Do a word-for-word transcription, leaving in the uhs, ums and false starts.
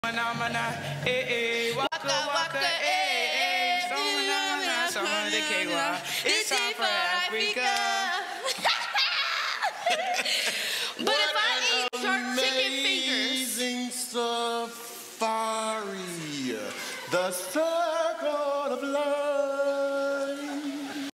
Phenomena, eh, eh, waka, waka, eh, eh, phenomena, summer the K-Wa. It's time for Africa. But if I eat shark chicken fingers. Amazing safari, the circle of life.